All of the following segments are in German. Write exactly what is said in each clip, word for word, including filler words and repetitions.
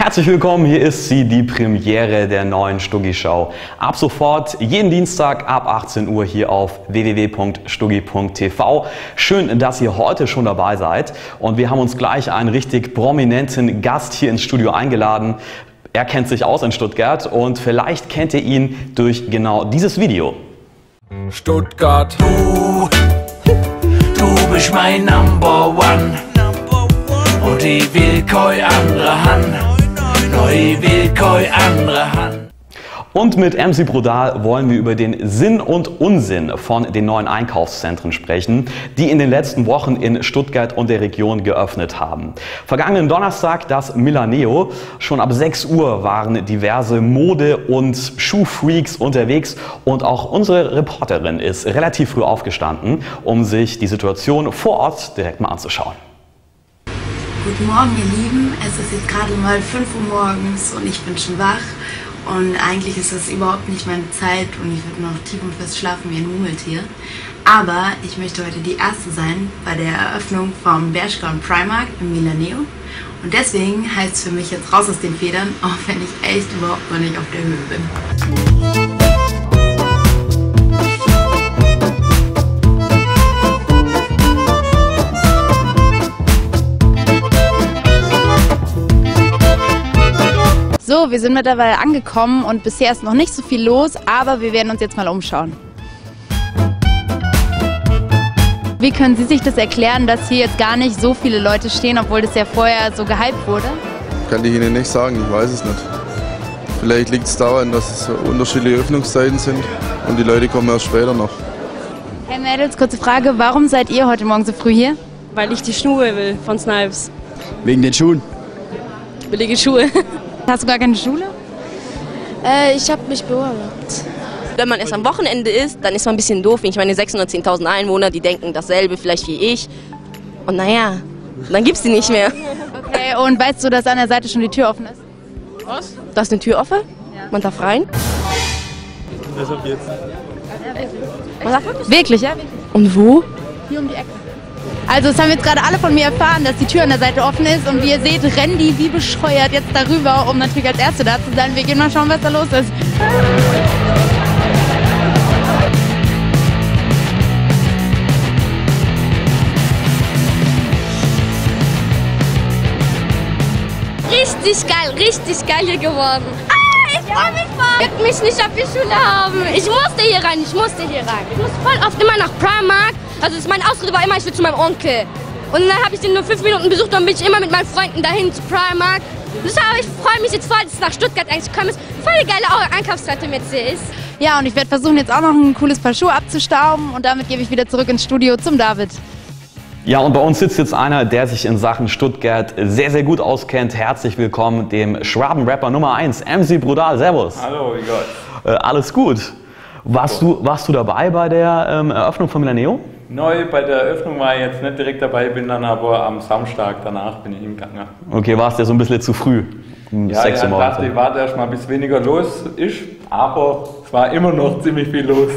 Herzlich willkommen, hier ist sie, die Premiere der neuen Stuggi-Show. Ab sofort, jeden Dienstag ab achtzehn Uhr hier auf w w w punkt stuggi punkt t v. Schön, dass ihr heute schon dabei seid und wir haben uns gleich einen richtig prominenten Gast hier ins Studio eingeladen. Er kennt sich aus in Stuttgart und vielleicht kennt ihr ihn durch genau dieses Video. Stuttgart, du, du bist mein Number One und ich will keine andere Hand. Ich will keine andere Hand. Und mit M C Brutal wollen wir über den Sinn und Unsinn von den neuen Einkaufszentren sprechen, die in den letzten Wochen in Stuttgart und der Region geöffnet haben. Vergangenen Donnerstag das Milaneo. Schon ab sechs Uhr waren diverse Mode- und Schuhfreaks unterwegs und auch unsere Reporterin ist relativ früh aufgestanden, um sich die Situation vor Ort direkt mal anzuschauen. Guten Morgen, ihr Lieben. Es ist jetzt gerade mal fünf Uhr morgens und ich bin schon wach. Und eigentlich ist das überhaupt nicht meine Zeit und ich würde noch tief und fest schlafen wie ein Murmeltier. Aber ich möchte heute die Erste sein bei der Eröffnung vom Bershka und Primark im Milaneo. Und deswegen heißt es für mich jetzt raus aus den Federn, auch wenn ich echt überhaupt noch nicht auf der Höhe bin. So, wir sind mittlerweile angekommen und bisher ist noch nicht so viel los, aber wir werden uns jetzt mal umschauen. Wie können Sie sich das erklären, dass hier jetzt gar nicht so viele Leute stehen, obwohl das ja vorher so gehypt wurde? Kann ich Ihnen nicht sagen, ich weiß es nicht. Vielleicht liegt es daran, dass es so unterschiedliche Öffnungszeiten sind und die Leute kommen erst später noch. Hey Mädels, kurze Frage, warum seid ihr heute Morgen so früh hier? Weil ich die Schuhe will von Snipes. Wegen den Schuhen? Billige Schuhe. Hast du gar keine Schule? Äh, ich habe mich beurlaubt. Wenn man erst am Wochenende ist, dann ist man ein bisschen doof. Ich meine, sechshundertzehntausend Einwohner, die denken dasselbe vielleicht wie ich. Und naja, dann gibt's die nicht mehr. Okay, und weißt du, dass an der Seite schon die Tür offen ist? Was? Da ist eine Tür offen? Ja. Man darf rein? Das ab jetzt. Man darf wirklich? Wirklich, ja? Und wo? Hier um die Ecke. Also das haben jetzt gerade alle von mir erfahren, dass die Tür an der Seite offen ist und wie ihr seht, rennen die wie bescheuert jetzt darüber, um natürlich als Erste da zu sein. Wir gehen mal schauen, was da los ist. Richtig geil, richtig geil hier geworden. Ah, ich freue mich voll. Ich will mich nicht auf die Schule haben. Ich musste hier rein, ich musste hier rein. Ich muss voll oft immer nach Primark. Also das meine Ausrede war immer, ich will zu meinem Onkel. Und dann habe ich den nur fünf Minuten besucht und dann bin ich immer mit meinen Freunden dahin zu Primark. Deshalb, ich freue mich jetzt voll, dass es nach Stuttgart eigentlich gekommen ist. Voll eine geile Einkaufsseite mit sie ist. Ja, und ich werde versuchen, jetzt auch noch ein cooles Paar Schuhe abzustauben und damit gebe ich wieder zurück ins Studio zum David. Ja, und bei uns sitzt jetzt einer, der sich in Sachen Stuttgart sehr, sehr gut auskennt. Herzlich willkommen, dem Schwaben-Rapper Nummer eins, M C Brutal. Servus. Hallo, wie geht's? Äh, alles gut. Warst du, warst du dabei bei der ähm, Eröffnung von Milaneo? Neu, bei der Eröffnung war ich jetzt nicht direkt dabei, bin dann aber am Samstag danach bin ich hingegangen. Okay, warst du ja so ein bisschen zu früh? Um ja, ich dachte, ich warte erst mal, bis weniger los ist, aber es war immer noch ziemlich viel los.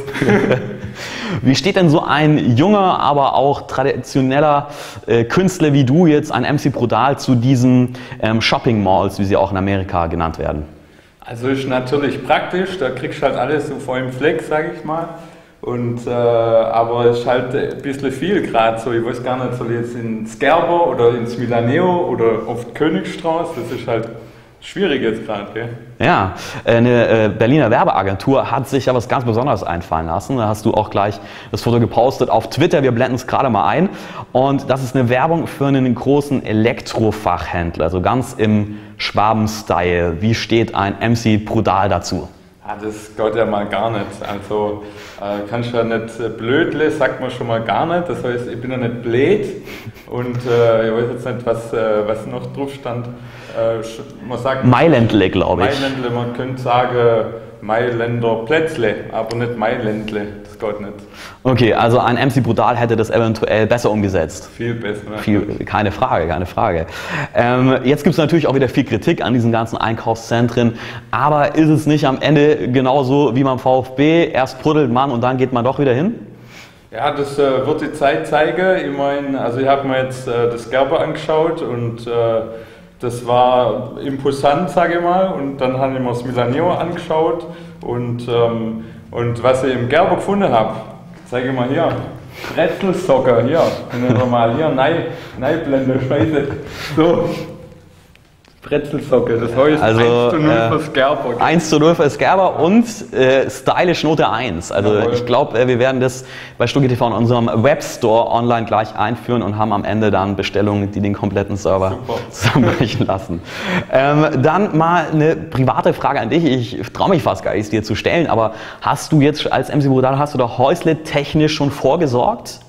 Wie steht denn so ein junger, aber auch traditioneller äh, Künstler wie du jetzt, ein M C Brutal, zu diesen ähm, Shopping Malls, wie sie auch in Amerika genannt werden? Also ist natürlich praktisch, da kriegst du halt alles so vor einem Fleck, sage ich mal. Und, äh, aber es ist halt ein bisschen viel gerade so, ich weiß gar nicht, soll ich jetzt ins Gerber oder ins Milaneo oder auf die Königstraße, das ist halt schwierig jetzt gerade, gell? Ja, eine Berliner Werbeagentur hat sich ja was ganz Besonderes einfallen lassen. Da hast du auch gleich das Foto gepostet auf Twitter, wir blenden es gerade mal ein. Und das ist eine Werbung für einen großen Elektrofachhändler, so ganz im Schwaben-Style. Wie steht ein M C Brutal dazu? Ja, das geht ja mal gar nicht. Also äh, kannst ja nicht äh, blödle, sagt man schon mal gar nicht. Das heißt, ich bin ja nicht blöd und äh, ich weiß jetzt nicht, was, äh, was noch drauf stand. Äh, man sagt Mailändle, glaube ich. Mailändle, man könnte sagen Mailänder Plätzle, aber nicht Mailändle. Das geht nicht. Okay, also ein M C Brutal hätte das eventuell besser umgesetzt. Viel besser. Viel, keine Frage, keine Frage. Ähm, jetzt gibt es natürlich auch wieder viel Kritik an diesen ganzen Einkaufszentren, aber ist es nicht am Ende genauso wie beim VfB? Erst puddelt man und dann geht man doch wieder hin? Ja, das äh, wird die Zeit zeigen. Ich meine, also ich habe mir jetzt äh, das Gerber angeschaut und äh, das war imposant, sage ich mal. Und dann habe ich mir das Milaneo angeschaut und, ähm, und was ich im Gerber gefunden habe, zeige ich mal hier. Brezelsocker, hier, können wir mal hier, nein, nein, Blende, Scheiße. So. Bretzelsocke, das heißt also, eins zu null äh, für Skerber. eins zu null für Skerber und äh, stylisch Note eins. Also Jawohl. Ich glaube, äh, wir werden das bei Stuggi T V in unserem Webstore online gleich einführen und haben am Ende dann Bestellungen, die den kompletten Server zusammenbrechen lassen. Ähm, dann mal eine private Frage an dich. Ich traue mich fast gar nicht, dir zu stellen, aber hast du jetzt als M C Brutal, hast du da Häusle technisch schon vorgesorgt?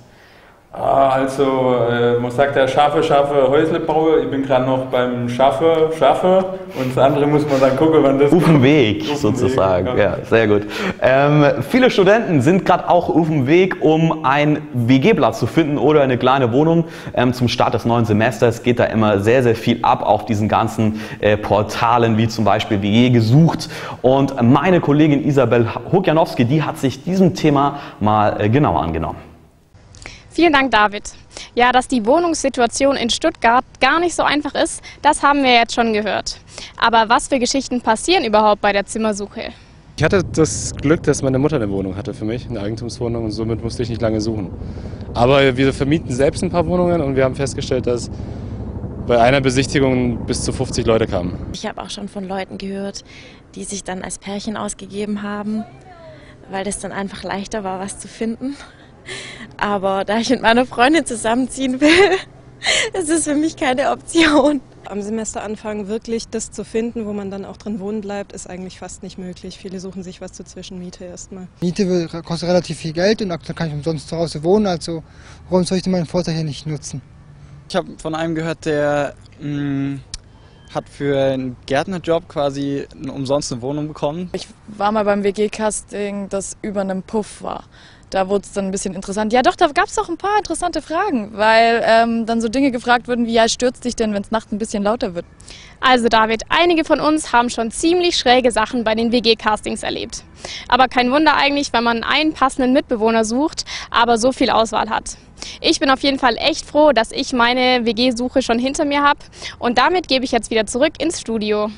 Also, äh, man sagt ja, schaffe, schaffe, Häusle baue. Ich bin gerade noch beim Schaffe, schaffe. Und das andere muss man dann gucken, wann das Auf dem Weg, auf dem sozusagen. Weg, ja. ja. Sehr gut. Ähm, viele Studenten sind gerade auch auf dem Weg, um einen W G-Platz zu finden oder eine kleine Wohnung. Ähm, zum Start des neuen Semesters geht da immer sehr, sehr viel ab auf diesen ganzen äh, Portalen, wie zum Beispiel W G gesucht. Und meine Kollegin Isabel Hokjanowski, die hat sich diesem Thema mal äh, genauer angenommen. Vielen Dank, David. Ja, dass die Wohnungssituation in Stuttgart gar nicht so einfach ist, das haben wir jetzt schon gehört. Aber was für Geschichten passieren überhaupt bei der Zimmersuche? Ich hatte das Glück, dass meine Mutter eine Wohnung hatte für mich, eine Eigentumswohnung, und somit musste ich nicht lange suchen. Aber wir vermieten selbst ein paar Wohnungen und wir haben festgestellt, dass bei einer Besichtigung bis zu fünfzig Leute kamen. Ich habe auch schon von Leuten gehört, die sich dann als Pärchen ausgegeben haben, weil das dann einfach leichter war, was zu finden. Aber da ich mit meiner Freundin zusammenziehen will, ist es für mich keine Option. Am Semesteranfang wirklich das zu finden, wo man dann auch drin wohnen bleibt, ist eigentlich fast nicht möglich. Viele suchen sich was zur Zwischenmiete erstmal. Miete kostet relativ viel Geld und dann kann ich umsonst zu Hause wohnen, also warum soll ich denn meinen Vorteil hier nicht nutzen? Ich habe von einem gehört, der mh, hat für einen Gärtnerjob quasi umsonst eine Wohnung bekommen. Ich war mal beim W G-Casting, das über einem Puff war. Da wurde es dann ein bisschen interessant. Ja doch, da gab es auch ein paar interessante Fragen, weil ähm, dann so Dinge gefragt wurden wie, ja, stürzt dich denn, wenn es nachts ein bisschen lauter wird? Also David, einige von uns haben schon ziemlich schräge Sachen bei den W G-Castings erlebt. Aber kein Wunder eigentlich, wenn man einen passenden Mitbewohner sucht, aber so viel Auswahl hat. Ich bin auf jeden Fall echt froh, dass ich meine W G-Suche schon hinter mir habe. Und damit gebe ich jetzt wieder zurück ins Studio.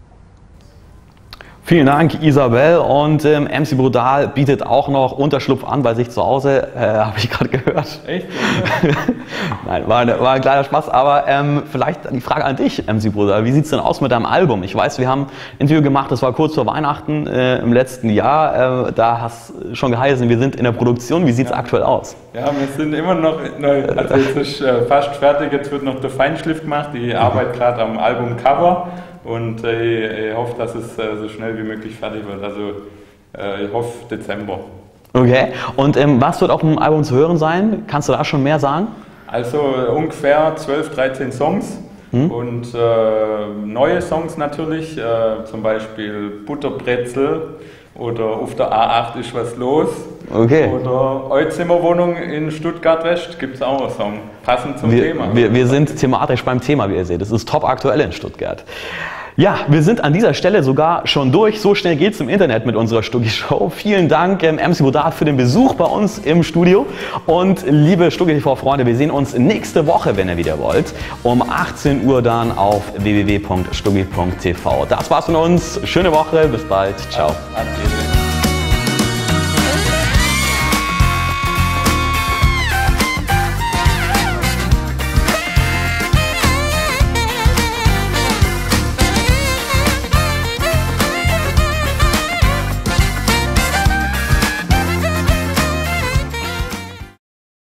Vielen Dank, Isabel. Und ähm, M C Brutal bietet auch noch Unterschlupf an bei sich zu Hause, äh, habe ich gerade gehört. Echt? Nein, war, eine, war ein kleiner Spaß, aber ähm, vielleicht die Frage an dich, M C Brutal. Wie sieht es denn aus mit deinem Album? Ich weiß, wir haben ein Interview gemacht, das war kurz vor Weihnachten äh, im letzten Jahr. Äh, da hast du schon geheißen, wir sind in der Produktion. Wie sieht es ja. aktuell aus? Ja, wir sind immer noch, also jetzt ist äh, fast fertig, jetzt wird noch der Feinschliff gemacht. Ich arbeite gerade am Albumcover. Und äh, ich hoffe, dass es äh, so schnell wie möglich fertig wird. Also äh, ich hoffe Dezember. Okay. Und ähm, was wird auf dem Album zu hören sein? Kannst du da schon mehr sagen? Also ungefähr zwölf, dreizehn Songs. Hm? Und äh, neue Songs natürlich. Äh, zum Beispiel Butterbrezel oder Auf der A acht ist was los. Okay. Oder Euzimmerwohnung in Stuttgart West gibt es auch einen Song, passend zum wir, Thema. Wir, wir sind thematisch beim Thema, wie ihr seht. Es ist top aktuell in Stuttgart. Ja, wir sind an dieser Stelle sogar schon durch. So schnell geht es im Internet mit unserer Stuggi-Show. Vielen Dank, ähm, M C Brutal, für den Besuch bei uns im Studio. Und liebe Stuggi T V-Freunde, wir sehen uns nächste Woche, wenn ihr wieder wollt, um achtzehn Uhr dann auf w w w punkt stuggi punkt t v. Das war's von uns. Schöne Woche, bis bald. Ciao. Ab, ab